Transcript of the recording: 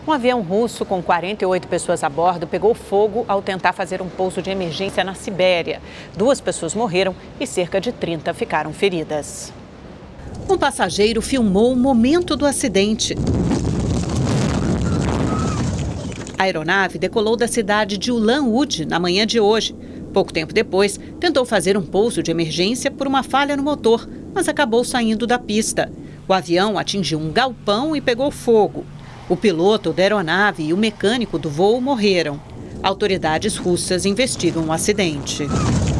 Um avião russo com 48 pessoas a bordo pegou fogo ao tentar fazer um pouso de emergência na Sibéria. 2 pessoas morreram e cerca de 30 ficaram feridas. Um passageiro filmou o momento do acidente. A aeronave decolou da cidade de Ulan-Ude na manhã de hoje. Pouco tempo depois, tentou fazer um pouso de emergência por uma falha no motor, mas acabou saindo da pista. O avião atingiu um galpão e pegou fogo. O piloto da aeronave e o mecânico do voo morreram. Autoridades russas investigam o acidente.